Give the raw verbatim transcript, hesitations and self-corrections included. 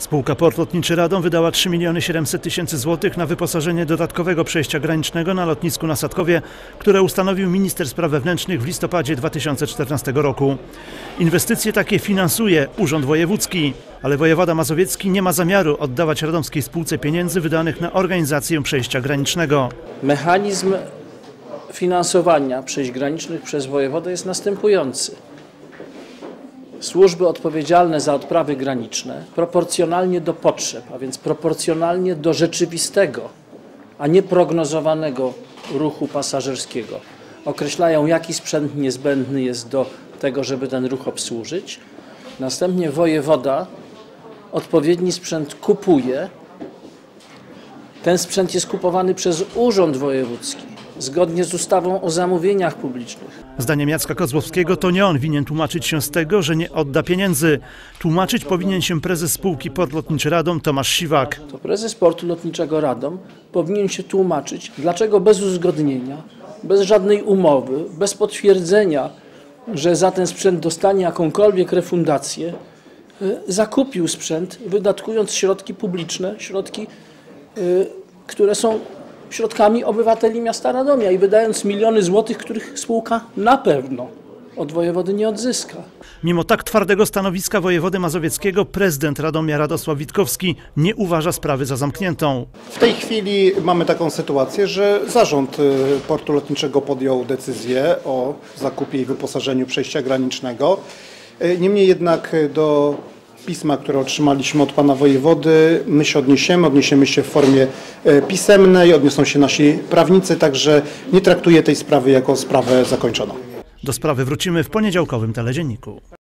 Spółka Port Lotniczy Radom wydała trzy miliony siedemset tysięcy złotych na wyposażenie dodatkowego przejścia granicznego na lotnisku na Sadkowie, które ustanowił minister spraw wewnętrznych w listopadzie dwa tysiące czternastego roku. Inwestycje takie finansuje Urząd Wojewódzki, ale wojewoda mazowiecki nie ma zamiaru oddawać radomskiej spółce pieniędzy wydanych na organizację przejścia granicznego. Mechanizm finansowania przejść granicznych przez wojewodę jest następujący. Służby odpowiedzialne za odprawy graniczne proporcjonalnie do potrzeb, a więc proporcjonalnie do rzeczywistego, a nie prognozowanego ruchu pasażerskiego, określają, jaki sprzęt niezbędny jest do tego, żeby ten ruch obsłużyć. Następnie wojewoda odpowiedni sprzęt kupuje. Ten sprzęt jest kupowany przez Urząd Wojewódzki, zgodnie z ustawą o zamówieniach publicznych. Zdaniem Jacka Kozłowskiego to nie on winien tłumaczyć się z tego, że nie odda pieniędzy. Tłumaczyć powinien się prezes spółki Port Lotniczy Radom Tomasz Siwak. To prezes Portu Lotniczego Radom powinien się tłumaczyć, dlaczego bez uzgodnienia, bez żadnej umowy, bez potwierdzenia, że za ten sprzęt dostanie jakąkolwiek refundację, zakupił sprzęt, wydatkując środki publiczne, środki, które są środkami obywateli miasta Radomia i wydając miliony złotych, których spółka na pewno od wojewody nie odzyska. Mimo tak twardego stanowiska wojewody mazowieckiego prezydent Radomia Radosław Witkowski nie uważa sprawy za zamkniętą. W tej chwili mamy taką sytuację, że zarząd Portu Lotniczego podjął decyzję o zakupie i wyposażeniu przejścia granicznego. Niemniej jednak do pisma, które otrzymaliśmy od pana wojewody, my się odniesiemy, odniesiemy się w formie pisemnej, odniosą się nasi prawnicy, także nie traktuję tej sprawy jako sprawę zakończoną. Do sprawy wrócimy w poniedziałkowym teledzienniku.